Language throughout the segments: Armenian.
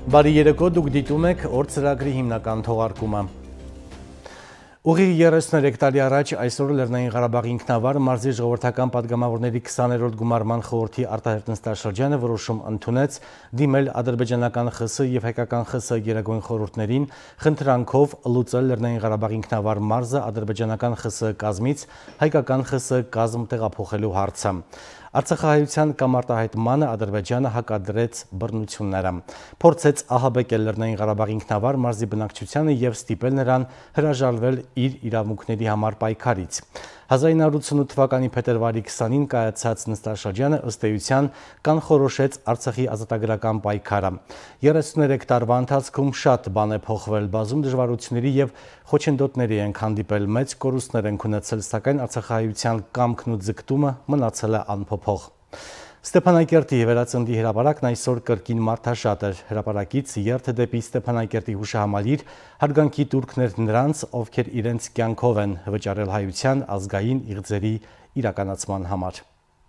Բարի երեկո, դուք դիտում եք օր ծրագրի հիմնական թողարկումը։ Ուղիղ 33 տարի առաջ այսօր Լեռնային Ղարաբաղի ինքնավար մարզի ժողովրդական պատգամավորների 20-րդ գումարման խորհրդի արտահերտ նստաշրջանը որոշում ընդունեց դիմել ադրբեջանական ԽՍՀ և հայկական ԽՍՀ գերագույն խորհուրդներին խնդրանքով լուծել Լեռնային Ղարաբաղի ինքնավար մարզը ադրբեջանական ԽՍՀ կազմից հայկական ԽՍՀ կազմ տեղափոխելու հարցը։ Արցախահայության կամ արտահայտմանը Ադրբեջանը հակադրեց բռնությունները, փորձեց ահաբեկել Լեռնային Ղարաբաղի ինքնավար մարզի բնակչությանը և ստիպել նրան հրաժարվել իր իրավունքների համար պայքարից։ 1988 թվականի փետրվարի 20-ին կայացած նստաշրջանը ըստ էության կանխորոշեց Արցախի ազատագրական պայքարը։ 33 տարվա ընթացքում շատ բան է փոխվել, բազում դժվարությունների և խոչընդոտների ենք հանդիպել, մեծ կորուստներ ենք ունեցել, սակայն արցախահայության կամքն ու ձգտումը մնացել է անփոփոխ։ Ստեփանակերտի վերածնդի հրապարակն այսօր կրկին մարդաշատ էր։ Հրապարակից երթ դեպի Ստեփանակերտի հուշահամալիր հարգանքի տուրքներ նրանց, ովքեր իրենց կյանքով են վճարել հայության ազգային իղձերի իրականացման համար։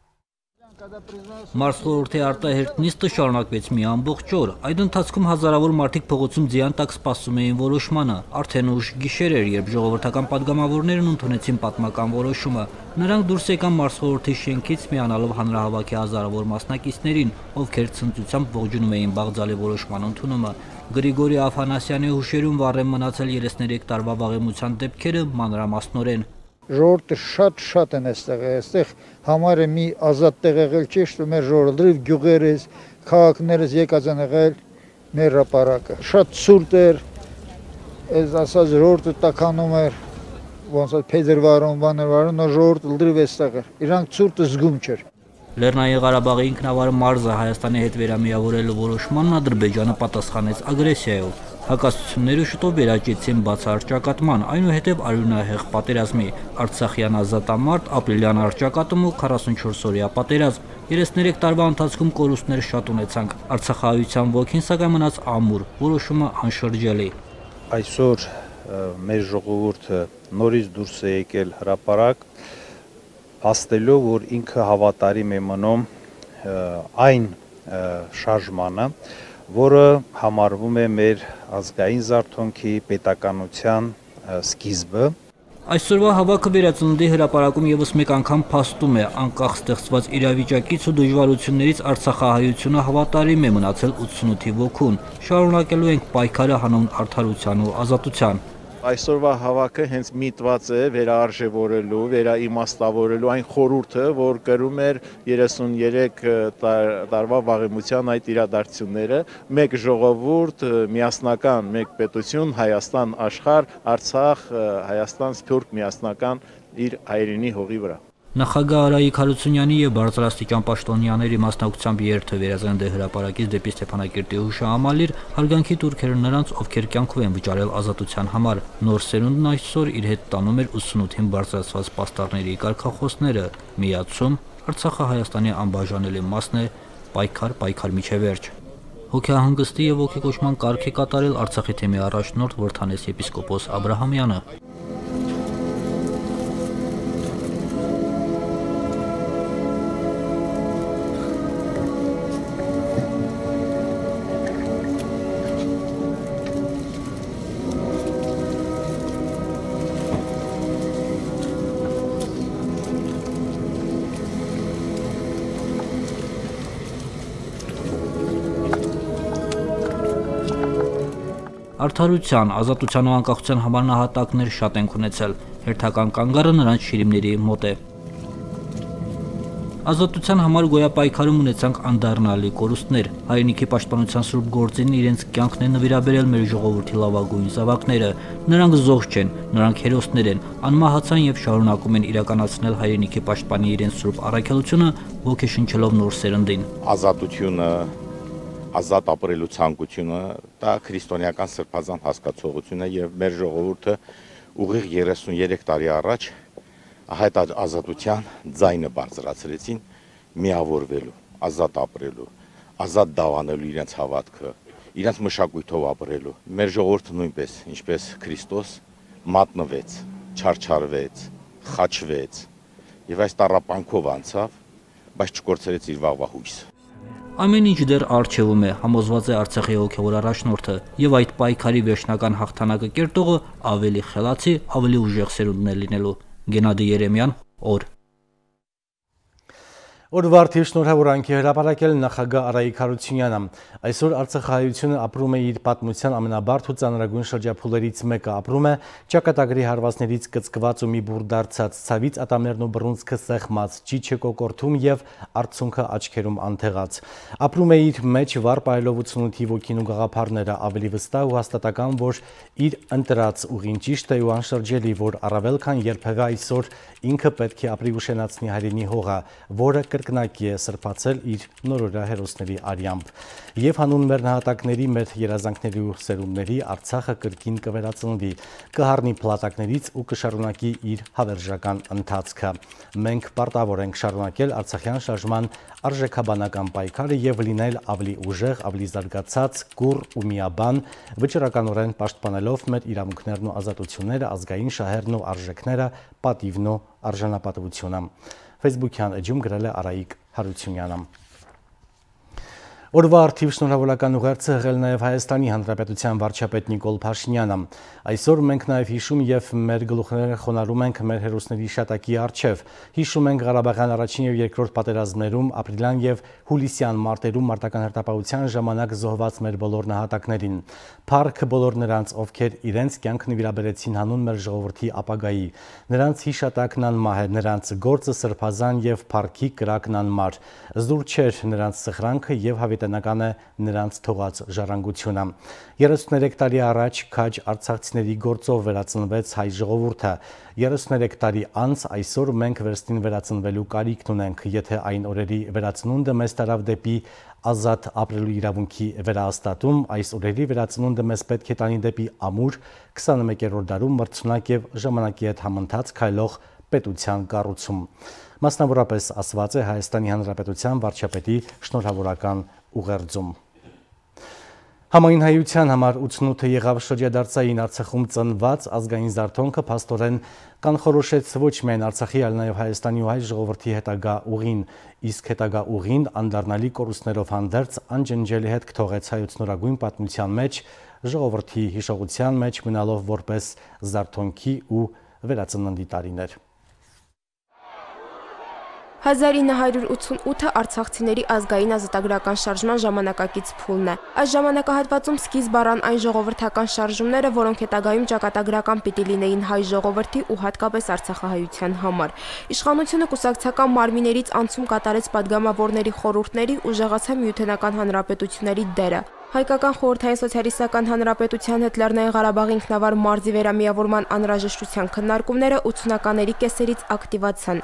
Մարզխորհրդի արտահերտ նիստը շարունակվեց մի ամբողջ օր։ Այդ ընթացքում հազարավոր մարդիկ փողոցում ձյան տակ սպասում էին որոշմանը։ Արդեն ուշ գիշեր էր, երբ ժողովրդական պատգամավորներն ընդունեցին պատմական որոշումը։ Նրանք դուրս եկան մարզխորհրդի շենքից միանալով հանրահավաքի հազարավոր մասնակիցներին, ովքեր ցնծությամբ ողջունում էին Բաղձալի որոշման ընդունումը։ Գրիգորի Աֆանասյանի հուշերում վառեն մնացել 33 տարվա վաղեմության դեպքերը մանրամասնորեն։ Ժողովուրդը շատ են այստեղ համարը մի ազատ տեղ եղել չի, что մեր ժողովուրդը գյուղերից, քաղաքներից եկած են եղել մեր հրապարակը։ Շատ ցուրտ էր, այս ասած ժողովուրդը տականում էր, ոնց է փետրվարում, բաներվարում, նո ժողովուրդը լրիվ այստեղ էր։ Իրանք ցուրտը զգում չէր։ Լեռնային Ղարաբաղի ինքնավար մարզը Հայաստանի հետ վերամիավորելու որոշմանն Ադրբեջանը պատասխանեց ագրեսիայով։ Հակասությունները շուտով վերաճեցին բացահռչակատման, այնուհետև արյունահեղ պատերազմի, Արցախյան ազատամարտ, ապրիլյան առճակատում ու 44-օրյա պատերազմ։ 33 տարվա ընթացքում կորուստներ շատ ունեցանք, արցախահայության ոգին սակայն մնաց ամուր, որոշումը անշրջելի։ Այսօր մեր ժողովուրդը նորից դուրս է եկել հրապարակ, փաստելով, որ ինքը հավատարիմ է մնում այն շարժմանը, որը համարվում է մեր ազգային զարթոնքի պետականության սկիզբը։ Այսօրվա հավաքը վերածնդի հրապարակում ևս մեկ անգամ փաստում է, անկախ ստեղծված իրավիճակից ու դժվարություններից արցախահայությունը հավատարիմ է մնացել 88-ի ոգուն։ Շարունակելու ենք պայքարը հանուն արդարության ու ազատության։ Այսօրվա հավաքը հենց միտված է վերարժևորելու, վերաիմաստավորելու այն խորհուրդը, որ կրում էր 33 տարվա վաղեմության այդ իրադարձությունները, մեկ ժողովուրդ, միասնական, մեկ պետություն, Հայաստան աշխարհ, Արցախ, Հայաստան սփյուռք միասնական իր հայրենի հողի վրա։ Նախագահ Արայիկ Հարությունյանի և բարձրաստիճան պաշտոնյաների մասնակցությամբ երթը վերածնդի հրապարակից դեպի Ստեփանակերտի հուշահամալիր հարգանքի տուրքերը նրանց, ովքեր կյանքով են վճարել ազատության համար։ Նոր սերունդն այսօր իր հետ տանում էր 88-ին բարձրացված պաստառների կարգախոսները՝ միացում, Արցախը Հայաստանի անբաժանելի մասն է, պայքար մինչև վերջ։ Հոգեհանգստի և ոգեկոչման կարգ է կատարել Արցախի թեմի առաջնորդ Վրթանես եպիսկոպոս Աբրահամյանը։ Արդարության, ազատության ու անկախության համար նահատակներ շատ ենք ունեցել, հերթական կանգառը նրանց շիրիմների մոտ է։ Ազատության համար գոյապայքարում ունեցանք անդառնալի կորուստներ, հայրենիքի պաշտպանության սուրբ գործին իրենց կյանքն է նվիրաբերել մեր ժողովրդի լավագույն զավակները, նրանք զոհ չեն, նրանք հերոսներ են, անմահացան և շարունակում են իրականացնել հայրենիքի պաշտպանի իրենց սուրբ առաքելությունը, ոգեշնչելով նոր սերնդին։ Ազատությունը, ազատ ապրելու ցանկությունը, դա քրիստոնեական սրբազան հասկացողություն է եւ մեր ժողովուրդը ուղիղ 33 տարի առաջ այդ ազատության ձայնը բարձրացրեցին միավորվելու, ազատ ապրելու, ազատ դավանելու իրենց հավատքը, իրենց մշակույթով ապրելու։ Մեր ժողովուրդը նույնպես, ինչպես Քրիստոս, մատնվեց, չարչարվեց, խաչվեց եւ այս տառապանքով անցավ, բայց չկորցրեց իր վաղվա հույսը։ Ամեն ինչ դեռ առջևում է, համոզված է Արցախի հոգևոր առաջնորդը, եւ այդ պայքարի վերջնական հաղթանակը կերտողը ավելի խելացի, ավելի ուժեղ սերունդն է լինելու։ Գենադի Երեմյան, օր։ Օրվա արդիվ շնորհավորանքի հրապարակել նախագահ Արայիկ Հարությունյանը։ Այսօր Արցախահայությունը ապրում է իր պատմության ամենաբարդ ու ծանրագույն շրջափուլերից մեկը, ապրում է ճակատագրի հարվածներից կծկված ու մի բուր դարձած, ցավից ատամներն ու բռունցքը սեղմած, ճիչը կոկորթում եւ արցունքը աչքերում անթեղած։ Ապրում է իր մեջ վառ պայելով 88-ի ոգին ու գաղափարները, ավելի վստահ ու հաստատական, որ իր ընտրած ուղին ճիշտ է ու անշրջելի, որ առավել քան երբևէ այսօր ինքը պետք է ապրի ու շենացնի հայրենի հողը, որը կրկնակի է սրբացել իր նորօրյա հերոսների արյամբ։ Եվ հանուն մեր նահատակների, մեր երազանքների ու սերունդների Արցախը կրկին կվերածնվի, կհառնի փլատակներից ու կշարունակի իր հավերժական ընթացքը։ Մենք պարտավոր ենք շարունակել Արցախյան շարժման արժեքաբանական պայքարը եւ լինել ավելի ուժեղ, ավելի զարգացած, կուռ ու միաբան, վճռականորեն պաշտպանելով մեր իրավունքներն ու ազատությունները, ազգային շահերն ու արժեքները, պատիվն ու արժանապատվությունը։ Facebook-յան էջում գրել է Արայիկ Հարությունյանը։ Օրվա արդիվ շնորհավորական ուղերձը հղել նաև Հայաստանի Հանրապետության վարչապետ Նիկոլ Փաշինյանը։ Այսօր մենք նաև հիշում եւ մեր գլուխները խոնարհում ենք մեր հերոսների շատակի առջև։ Հիշում ենք Ղարաբաղյան առաջին եւ երկրորդ պատերազմներում, ապրիլյան եւ հուլիսյան մարտերում մարտական հրետապահության ժամանակ զոհված մեր բոլոր նահատակներին։ Փառք բոլոր նրանց, ովքեր իրենց կյանքը նվիրաբերեցին հանուն մեր ժողովրդի ապագայի։ Նրանց հիշատակն անմահ է, նրանց գործը սրբազան եւ փառքի կրակն անմար։ Զուր չէր նրանց սխրանքը եւ հավիտենական է նրանց թողած ժառանգությունը։ 33 տարի առաջ քաջ արցախցիների գործով վերածնվեց հայ ժողովուրդը։ 33 տարի անց այսօր մենք վերստին վերածնվելու կարիքն ունենք, եթե այն օրերի վերածնունդը մեզ տարավ դեպի ազատ ապրելու իրավունքի վերահաստատում, այս օրերի վերածնունդը մեզ պետք է տանի դեպի ամուր 21-րդ դարում մրցունակ եւ ժամանակի հետ համընթաց քայլող պետության կառուցում։ Մասնավորապես ասված է Հայաստանի Հանրապետության վարչապետի շնորհավորական ուղերձում։ Համայն հայության համար 88-ը եղավ շրջադարձային Արցախում ծնված ազգային զարթոնքը փաստորեն կանխորոշեց ոչ միայն Արցախի, այլ նաև Հայաստանի ու հայ ժողովրդի հետագա ուղին, իսկ հետագա ուղին անդառնալի կորուստներով հանդերձ անջնջելի հետք թողեց հայոց նորագույն պատմության մեջ, ժողովրդի հիշողության մեջ մնալով որպես զարթոնքի ու վերածննդի տարիներ։ 1988-ը արցախցիների ազգային ազատագրական շարժման ժամանակակից փուլն է։ Այս ժամանակահատվածում սկիզբ առան այն ժողովրդական շարժումները, որոնք հետագայում ճակատագրական պիտի լինեին հայ ժողովրդի ու հատկապես արցախահայության համար։ Իշխանությունը կուսակցական մարմիններից անցում կատարեց падգամավորների խորհուրդների ու ուժեղացավ միութենական հանրապետությունների դերը։ Հայկական խորհրդային սոցիալիստական հանրապետության հետ Լեռնային Ղարաբաղի ինքնավար մարզի վերամիավորման անհրաժեշտության քննարկումները 80-ականների կեսերից ակտիվացան։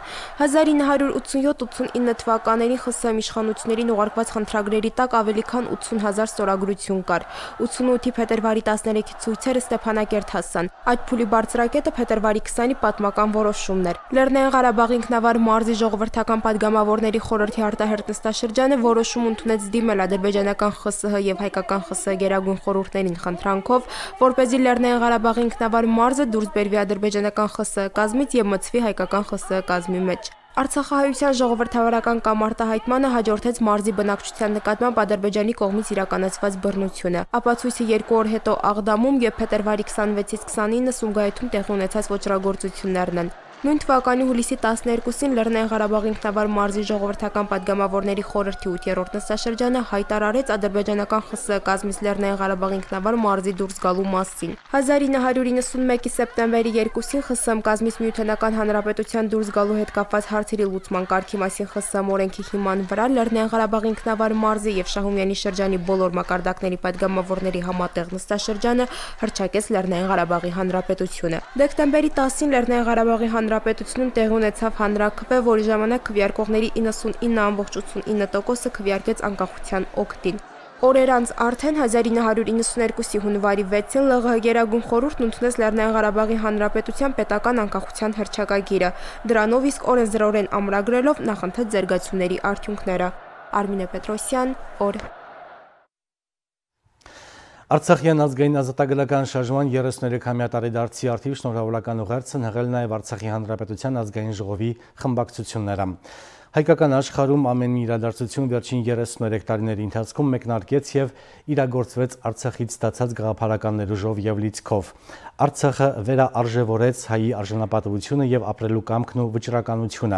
1987-89 թվականներին ԽՍՀՄ իշխանություններին ուղարկված խնդրագրերի տակ ավելի քան 80,000 ստորագրություն կար։ 88-ի փետրվարի 13-ի ցույցերը Ստեփանակերտ հասան։ Այդ փուլի բարձրակետը փետրվարի 20-ի պատմական որոշումն էր։ Լեռնային Ղարաբաղի ինքնավար մարզի ժողովրդական падգամավորների խորհրդի արտահերտ նստաշրջանը որոշում ընդունեց դիմել ադրբեջանական ԽՍՀ եւ հայկական ԽՍՀ գերագույն խորհուրդներին խնդրանքով, որպեսզի Լեռնային Ղարաբաղի ինքնավար մարզը դուրս բերվի ադրբեջանական ԽՍՀ կազմից եւ մտցվի հայկական ԽՍՀ կազմի մեջ։ Արցախահայության ժողովրդավարական կամ արտահայտմանը հաջորդեց մարզի բնակչության նկատմամբ Ադրբեջանի կողմից իրականացված բռնությունը։ Ապացույցը 2 օր հետո Աղդամում եւ փետրվարի 26-ից 29-ը Սումգայիթում տեղի ունեցած ոճրագործություններն են։ Նույն թվականի հուլիսի 12-ին Լեռնային Ղարաբաղի ինքնավար մարզի ժողովրդական падգամավորների խորհրդի 8-րդ նստաշրջանը հայտարարեց ադրբեջանական ԽՍՀ կազմից Լեռնային Ղարաբաղի ինքնավար մարզի դուրս գալու մասին։ 1991-ի սեպտեմբերի 2-ին ԽՍՀՄ կազմից միութենական հանրապետության դուրս գալու հետ կապված հարցերի լուծման կարգի մասին ԽՍՀՄ օրենքի հիման վրա Լեռնային Ղարաբաղի ինքնավար մարզի եւ Շահումյանի շրջանի բոլոր մակարդակների падգամավորների համատեղ նստաշրջանը հռչակեց Լեռնային Ղարաբաղի հանրապետությունը։ Դեկտեմբերի 10-ին Լեռնային Ղարաբաղի հանրապետությունում տեղի ունեցավ հանրաքվե, որի ժամանակ քվեարկողների 99.89%-ը քվեարկեց անկախության օգտին։ Օրեր անց արդեն 1992-ի հունվարի 6-ին ԼՂՀ գերագույն խորհուրդն ընդունեց Լեռնային Ղարաբաղի հանրապետության պետական անկախության հռչակագիրը։ Դրանով իսկ օրենսդրորեն ամրագրելով նախընթաց զարգացումների արդյունքները։ Արմինե Պետրոսյան, օր։ Արցախյան ազգային ազատագրական շարժման 33-ամյա տարեդարձի արդիվ շնորհավորական ուղերձն հղել նաև Արցախի Հանրապետության ազգային ժողովի խմբակցությունները։ Հայկական աշխարհում ամեն մի իրադարձություն վերջին 33 տարիների ընթացքում մեկնարկեց եւ իրագործվեց Արցախից ստացած գաղափարական ներուժով եւ լիցքով։ Արցախը վերաարժևորեց հայի արժանապատվությունը եւ ապրելու կամքն ու վճռականությունը։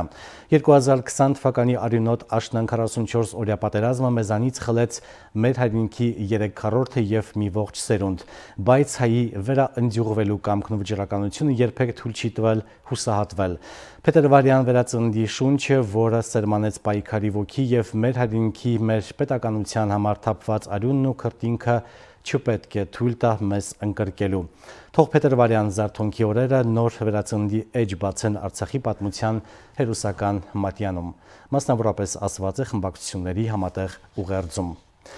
2020 թվականի արյունոտ աշնան 44 օրյա պատերազմը մեզանից խլեց մեր հայրենիքի 3/4-ը եւ մի ողջ սերունդ, բայց հայի վերաընձյուղվելու կամքն ու վճռականությունը երբեք թույլ չի տվել հուսահատվել։ Փետրվարյան վերածննդի շունչը, որը սերմանեց պայքարի ոգի եւ մեր հայրենիքի, մեր պետականության համար թափված արյունն ու քրտինքը չպետք է թույլ տա մեզ ընկրկելու։ Թող փետրվարյան զարթոնքի օրերը նոր վերածննդի էջ բացեն Արցախի պատմության հերոսական մատյանում։ Մասնավորապես ասված է խմբակցությունների համատեղ ուղերձում։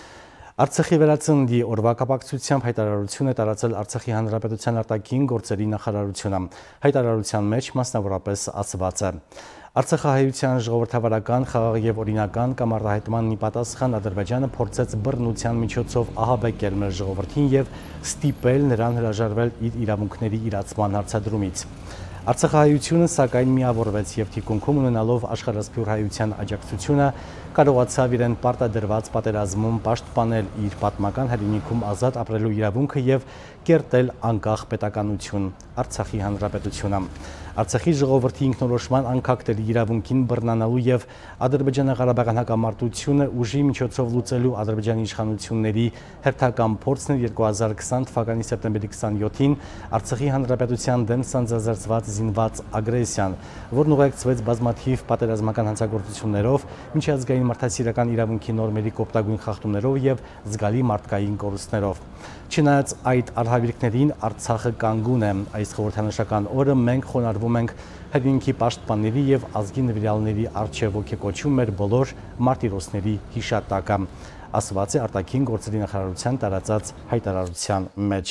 Արցախի վերածննդի օրվա կապակցությամբ հայտարարություն է տարածել Արցախի Հանրապետության արտաքին գործերի նախարարությունը։ Հայտարարության մեջ մասնավորապես ասված է. Արցախահայության ժողովրդավարական, խաղաղ եւ օրինական կամ արտահայտմանն ի պատասխան Ադրբեջանը փորձեց բռնության միջոցով ահաբեկել մեր ժողովրդին եւ ստիպել նրան հրաժարվել իր իրավունքների իրացման հարցադրումից։ Արցախահայությունը սակայն միավորվեց եւ թիկունքում ունենալով աշխարհասփյուր հայության աջակցությունը կարողացավ իրեն պարտադրված պատերազմում պաշտպանել իր պատմական հայրենիքում ազատ ապրելու իրավունքը եւ կերտել անկախ պետականություն Արցախի Հանրապետությունը։ Արցախի ժողովրդի ինքնորոշման անկախտելի իրավունքին բռնանալու եւ Ադրբեջանա-Ղարաբաղյան հակամարտությունը ուժի միջոցով լուծելու Ադրբեջանի իշխանությունների հերթական փորձն էր 2020 թվականի սեպտեմբերի 27-ին Արցախի Հանրապետության դեմ սանձազերծված զինված ագրեսիան, որն ուղեկցվեց բազմաթիվ պատերազմական հանցագործություններով, միջազգային մարդասիրական իրավունքի նորմերի կոպտագույն խախտումներով եւ զգալի մարդկային կորուստներով։ Չնայած այդ արհավիրքներին Արցախը կանգուն է։ Այս խորհրդանշական օրը մենք խոնարհվում ենք հայրենիքի պաշտպանների եւ ազգի նվիրյալների առջեւ ոգեկոչում մեր բոլոր մարտիրոսների հիշատակը, ասված է արտաքին գործերի նախարարության տարածած հայտարարության մեջ։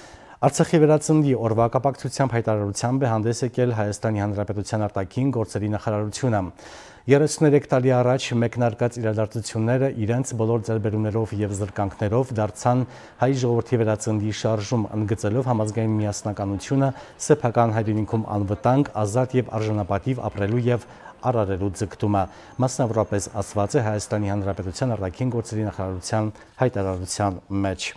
Արցախի վերածննդի օրվա կապակցությամբ հայտարարությամբ է հանդես եկել Հայաստանի Հանրապետության արտաքին գործերի նախարարությունը։ 33 տարի առաջ մեկնարկած իրադարձությունները իրենց բոլոր ձեռբերումներով եւ զրկանքներով դարձան հայ ժողովրդի վերածննդի շարժում, ընդգծելով համազգային միասնականությունը, սեփական հայրենիքում անվտանգ, ազատ եւ արժանապատիվ ապրելու եւ արարելու ձգտումը, մասնավորապես ասված է Հայաստանի Հանրապետության արտաքին գործերի նախարարության հայտարարության մեջ։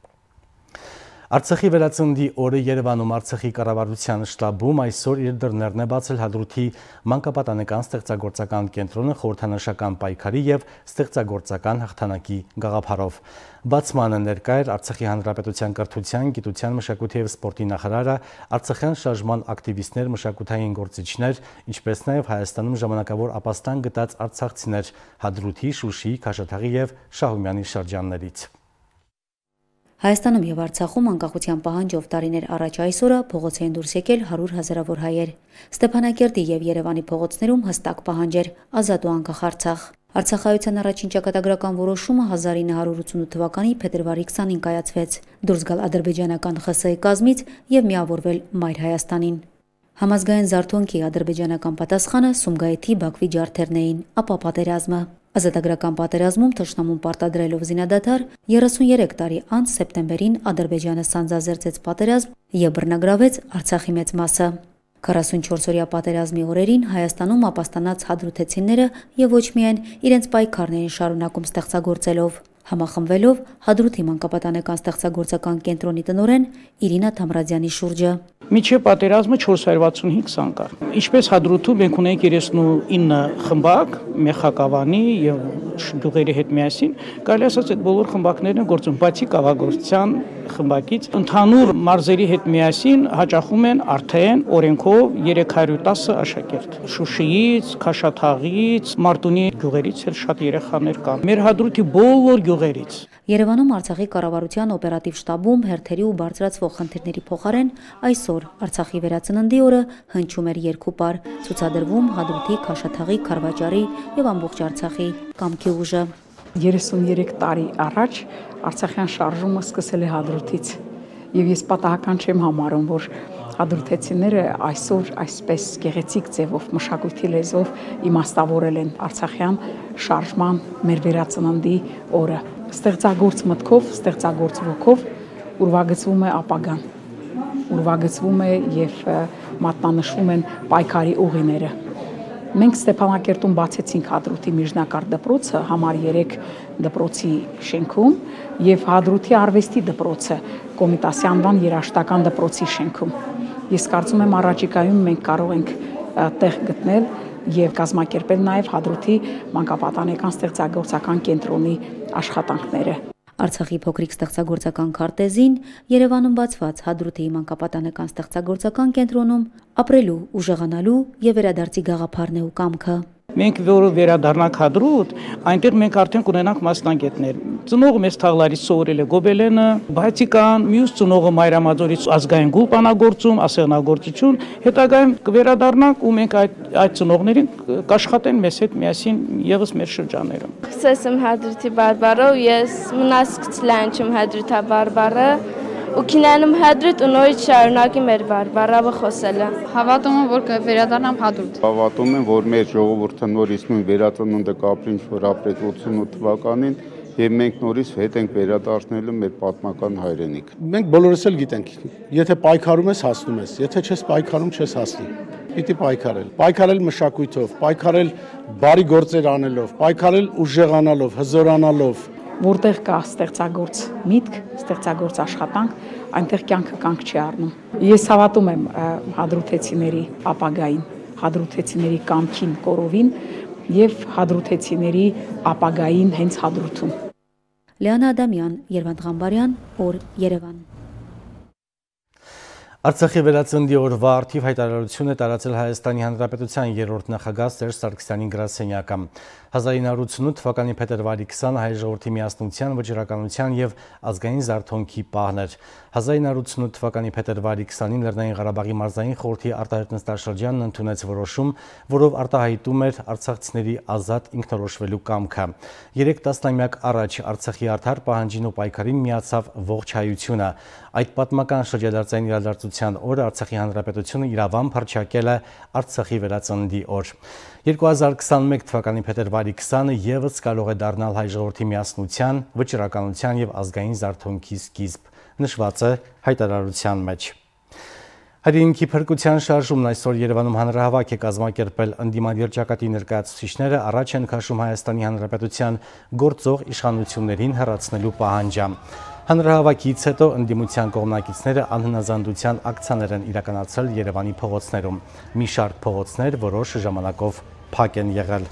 Արցախի վերածննդի օրը Երևանում Արցախի կառավարության շտաբում այսօր իր դռներն է բացել Հադրութի մանկապատանեկան ստեղծագործական կենտրոնը խորհրդանշական պայքարի եւ ստեղծագործական հաղթանակի գաղափարով։ Բացմանը ներկա էր Արցախի Հանրապետության կրթության, գիտության, մշակույթի եւ սպորտի նախարարը, արցախյան շարժման ակտիվիստներ, մշակութային գործիչներ, ինչպես նաեւ Հայաստանում ժամանակավոր ապաստան գտած արցախցիներ Հադրութի, Շուշիի, Քաշաթաղի եւ Շահումյանի շրջաններից։ Հայաստանում եւ Արցախում անկախության պահանջով տարիներ առաջ այսօրը փողոց էին դուրս եկել 100 հազարավոր հայեր։ Ստեփանակերտի եւ Երևանի փողոցներում հստակ պահանջ էր՝ ազատ ու անկախ Արցախ։ Արցախայության առաջին ճակատագրական որոշումը 1988 թվականի փետրվարի 20-ին կայացվեց՝ դուրս գալ ադրբեջանական ԽՍՀ-ի կազմից եւ միավորվել Մայր Հայաստանին։ Համազգային զարթոնքի ադրբեջանական պատասխանը Սումգայիթի Բաքվի ջարդերն էին, ապա պատերազմը։ Ազատագրական պատերազմում թշնամուն պարտադրելով զինադադար 33 տարի անց սեպտեմբերին Ադրբեջանը սանձազերծեց պատերազմ եւ բռնագրավեց Արցախի մեծ մասը։ 44-օրյա պատերազմի օրերին Հայաստանում ապաստանած հադրութեցիները եւ ոչ միայն իրենց պայքարներին շարունակում ստեղծագործելով, համախմբվելով Հադրութի մանկապատանեկան ստեղծագործական կենտրոնի տնօրեն Իրինա Թամրադյանի շուրջը։ Միջև պատերազմը 465 սան կար։ Ինչպես Հադրութում մենք ունենք 39 խմբակ, մեխակավանի եւ գյուղերի հետ միասին, կարելի ասած այդ բոլոր խմբակներն են գործում, բացի կավագործության խմբակից, ընդհանուր մարզերի հետ միասին հաճախում են արդեն օրենքով 310 աշակերտ։ Շուշիից, Քաշաթաղից, Մարտունի գյուղերից էլ շատ երեխաներ կան։ Մեր Հադրութի բոլոր գյուղերից։ Երևանում Արցախի կառավարության օպերատիվ շտաբում հերթերի ու բարձրացվող խնդիրների փոխարեն այսօր Արցախի վերածննդի օրը հնչում էր երկուպար, ցուցադրվում Հադրութի, Քաշաթաղի, Քարվաճարի եւ ամբողջ Արցախի կամքի ուժը։ 33 տարի առաջ Արցախյան շարժումը սկսել է Հադրութից եւ ես պատահական չեմ համարում, որ հադրութեցիները այսօր այսպես գեղեցիկ ձևով մշակույթի լեզվով իմաստավորել են Արցախյան շարժման մեր վերածննդի օրը։ Ստեղծագործ մտքով, ստեղծագործ ոգով ուրվագծվում է ապագան, ուրվագծվում է եւ մատնանշվում են պայքարի ուղիները։ Մենք Ստեփանակերտում բացեցինք Հադրութի միջնակարգ դպրոցը համար 3 դպրոցի շենքում եւ Հադրութի արվեստի դպրոցը Կոմիտասի անվան երաժշտական դպրոցի շենքում։ Ես կարծում եմ առաջիկայում մենք կարող ենք տեղ գտնել եւ կազմակերպել նաեւ Հադրութի մանկապատանեկան ստեղծագործական կենտրոնի աշխատանքները։ Արցախի փոքրիկ ստեղծագործական քարտեզին Երևանում բացված Հադրութի մանկապատանեկան ստեղծագործական կենտրոնում ապրելու, ուժեղանալու եւ վերադարձի գաղափարն է ու կամքը։ Մենք որ վերադառնանք Հադրութ, այնտեղ մենք արդեն կունենանք մասնագետներ։ Ծնողը մեծ թաղլարից սովորել է գոբելենը, բացիկան, մյուս ծնողը Մայրամաձորից ազգային գուլպանագործում, ասեղնագործություն, հետագայում կվերադառնանք ու մենք այդ ծնողներին կաշխատեն մեզ հետ միասին եւս մեր շրջաններում։ Ես եմ Հադրութի բարբառով, ես մնացքցլան չեմ Հադրութա բարբառը։ Ու քինանում Հադրութ ու նորից շարունակի մեր բարբառը խոսելը։ Հավատում եմ, որ կվերադառնամ Հադրութ։ Հավատում եմ, որ մեր ժողովուրդը նորից նույն վերածնունդը կապրի, ինչ որ ապրեց 88 թվականին, եւ մենք նորից հետ ենք վերադառնալու մեր պատմական հայրենիք։ Մենք բոլորս էլ գիտենք, եթե պայքարում ես, հասնում ես, եթե չես պայքարում, չես հասնի։ Պիտի պայքարել։ Պայքարել մշակույթով, պայքարել բարի գործեր անելով, պայքարել ուժեղանալով, հզորանալով։ Որտեղ կա ստեղծագործ միտք, ստեղծագործ աշխատանք, այնտեղ կյանքը կանգ չի առնում։ Ես հավատում եմ հադրութեցիների ապագային, հադրութեցիների կամքին, կորովին եւ հադրութեցիների ապագային հենց Հադրութում։ Լիանա Ադամյան, Երվանդ Ղամբարյան, օր Երևան։ Արցախի վերածնդի օրվա արդիվ հայտարարություն է տարածել Հայաստանի Հանրապետության երրորդ նախագահ Սերժ Սարգսյանի գրասենյակը։ 1988 թվականի փետրվարի 20 հայ ժողովրդի միասնության, վճռականության եւ ազգային զարթոնքի պահն էր։ 1988 թվականի փետրվարի 20-ին Լեռնային Ղարաբաղի մարզային խորհրդի արտահայտ նստաշրջանն ընդունեց որոշում, որով արտահայտում էր արցախցիների ազատ ինքնորոշվելու կամքը։ 3 տասնամյակ առաջ Արցախի արդար պահանջին ու պայքարին միացավ ողջ հայությունը։ Այդ պատմական շրջադարձային իրադարձության օրը Արցախի Հանրապետությունը իրավամբ հռչակել է Արցախի վերածնդի օր։ 2021 թվականի փետրվարի 20-ը եւս կարող է դառնալ հայ ժողովրդի միասնության, վճռականության եւ ազգային զարթոնքի սկիզբ, նշված է հայտարարության մեջ։ Հայրենիքի փրկության շարժումն այսօր Երևանում հանրահավաք է կազմակերպել ընդդիմադիր ճակատի ներկայացուցիչները առաջ են քաշում Հայաստանի Հանրապետության գործող իշխանություններին հեռացնելու պահանջը։ Հանրահավաքից հետո ընդդիմության կողմնակիցները անհնազանդության ակցիաներ են իրականացրել Երևանի փողոցներում։ Մի շարք փողոցներ որոշ ժամանակով փակ են եղել։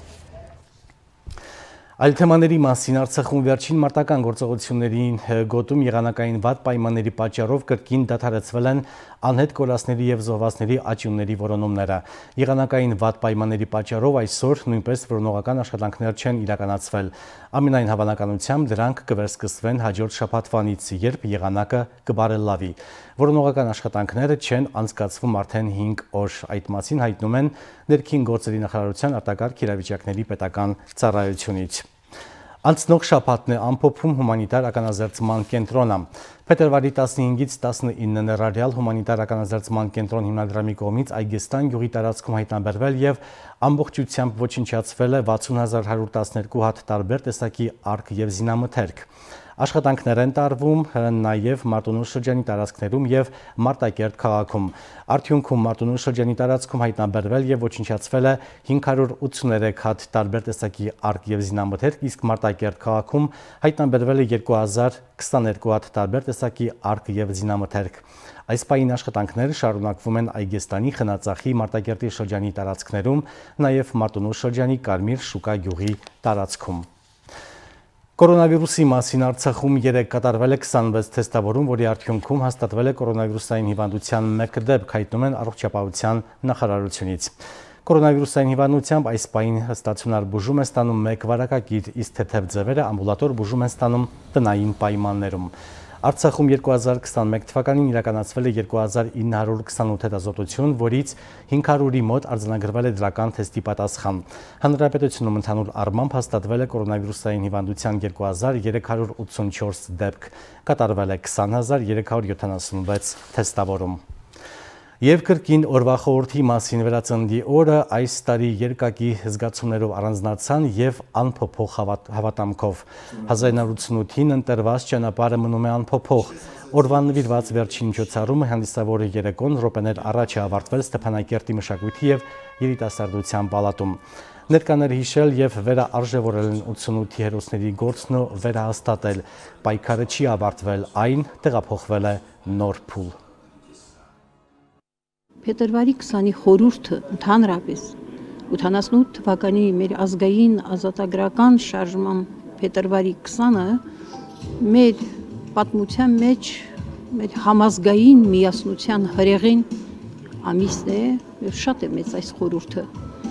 Այլ թեմաների մասին Արցախում վերջին մարտական գործողություններին գոտում եղանակային վատ պայմանների պատճառով կրկին դադարեցվել են անհետ կորածների եւ զոհվածների աճյունների որոնումները։ Եղանակային վատ պայմանների պատճառով այսօր նույնպես որոնողական աշխատանքներ չեն իրականացվել։ Ամենայն հավանականությամբ դրանք կվերսկսվեն հաջորդ շաբաթվանից, երբ եղանակը կբարելավի։ Որոնողական աշխատանքները չեն անցկացվում արդեն 5 օր։ Այդ մասին հայտնում են Ներքին գործերի նախարարության արտակարգ իրավիճակների պետական ծառայությունից։ Անցնող շաբաթն է ամփոփում հումանիտար ականազերծման կենտրոնը։ Փետրվարի 15-ից 19-ը ներառյալ հումանիտար ականազերծման կենտրոն հիմնադրամի կողմից Այգեստան գյուղի տարածքում հայտնաբերվել եւ ամբողջությամբ ոչնչացվել է 60112 հատ տարբեր տեսակի արկ եւ զինամթերք։ Աշխատանքներ են տարվում նաև Մարտունու շրջանի տարածքներում եւ Մարտակերտ քաղաքում։ Արդյունքում Մարտունու շրջանի տարածքում հայտնաբերվել եւ ոչնչացվել է 583 հատ տարբեր տեսակի արկ եւ զինամթերք, իսկ Մարտակերտ քաղաքում հայտնաբերվել է 2022 հատ տարբեր տեսակի արկ եւ զինամթերք։ Այս պահին աշխատանքները շարունակվում են Այգեստանի, Խնածախի, Մարտակերտի շրջանի տարածքներում, նաև Մարտունու շրջանի Կարմիր շուկա գյուղի տարածքում։ Կորոնավիրուսի մասին Արցախում 3 կատարվել է 26 թեստավորում, որի արդյունքում հաստատվել է կորոնավիրուսային հիվանդության 1 դեպք, հայտնում են առողջապահության նախարարությունից։ Կորոնավիրուսային հիվանդությամբ այս պահին ստացիոնար բուժում է ստանում 1 վարակագիր, իսկ թեթև ձևերը ամբուլատոր բուժում են ստանում տնային պայմաններում։ Արցախում 2021 թվականին իրականացվել է 2928 հետազոտություն, որից 500-ի մոտ արձանագրվել է դրական թեստի պատասխան։ Հանրապետությունում ընդհանուր առմամբ հաստատվել է կորոնավիրուսային հիվանդության 2384 դեպք, կատարվել է 20376 թեստավորում։ Եվ կրկին օրվա խորհրդի մասին վերածնդի օրը այս տարի երկակի զգացումներով առանձնացան եւ անփոփոխ հավատամքով։ 1988-ին ընտրված ճանապարհը մնում է անփոփոխ։ Օրվան նվիրված վերջին միջոցառումը հանդիսավոր երեկոն րոպեներ առաջ է ավարտվել Ստեփանակերտի մշակույթի և երիտասարդության պալատում։ Ներկաներ հիշել և վերաարժևորել են 88 հերոսների գործն ու վերահաստատել։ Պայքարը չի ավարտվել, այն տեղափոխվել է նոր փուլ։ Փետրվարի 20-ի խորհուրդը ընդհանրապես 88 թվականի մեր ազգային ազատագրական շարժման փետրվարի 20-ը մեր պատմության մեջ մեր համազգային միասնության հրեղեն ամիսն է և շատ է մեծ այս խորհուրդը։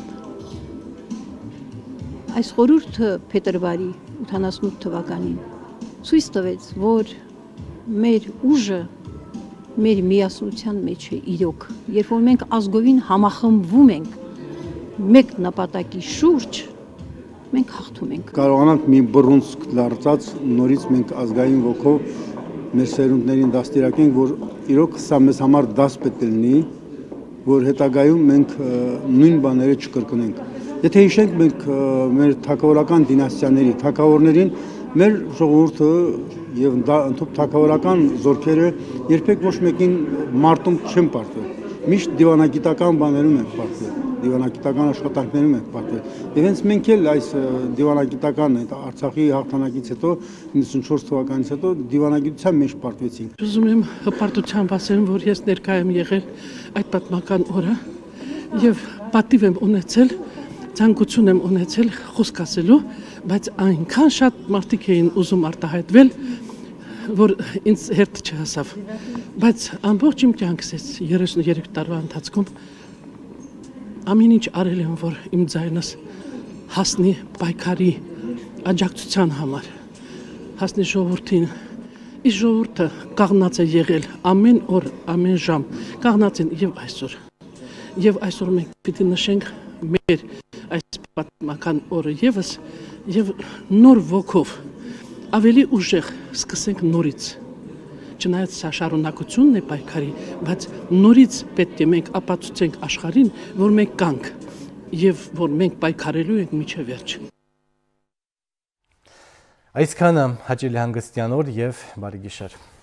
Այս խորհուրդը փետրվարի 88 թվականին ցույց տվեց, որ մեր ուժը մեր միասնության մեջ է իրոք, երբ որ մենք ազգովին համախմբվում ենք մեկ նպատակի շուրջ, մենք հաղթում ենք։ Կարողանանք մի բռունցք դարձած նորից մենք ազգային ոգով մեր սերունդներին դաստիարակենք, որ իրոք սա մեզ համար դաս պետք է լինի, որ հետագայում մենք նույն բաները չկրկնենք։ Եթե հիշենք մենք մեր թագավորական դինաստիաների թագավորներին, մեր ժողովուրդը եւ ընդհանուր թագավորական զորքերը երբեք ոչ մեկին մարտում չեն պարտվել։ Միշտ դիվանագիտական բաներում են պարտվել, դիվանագիտական աշխատանքներում են պարտվել։ Եվ հենց մենք էլ այս դիվանագիտական Արցախի հաղթանակից հետո 94 թվականից հետո դիվանագիտության մեջ պարտվեցինք։ Ուզում եմ հպարտությամբ ասեմ, որ ես ներկայ եմ եղել այդ պատմական օրը եւ պատիվ եմ ունեցել, ցանկություն եմ ունեցել խոսք ասելու, բայց այնքան շատ մարդիկ էին ուզում արտահայտվել, որ ինձ հերթ չհասավ։ Բայց ամբողջ իմ կյանքս 33 տարվա ընթացքում ամեն ինչ արել եմ, որ իմ ձայնս հասնի պայքարի աջակցության համար, հասնի ժողովրդին։ Իսկ ժողովուրդը կաղնած է եղել ամեն օր, ամեն ժամ, կաղնած են եւ այսօր։ Եվ այսօր մենք պիտի նշենք մեր այս պատմական օրը եւս եւ նոր ոգով ավելի ուժեղ սկսենք նորից։ Չնայած սա շարունակությունն է պայքարի, բայց նորից պետք է մենք ապացուցենք աշխարհին, որ մենք կանք եւ որ մենք պայքարելու ենք մինչեւ վերջ։ Այսքանը հաճելի հանգստյան օր եւ բարի գիշեր։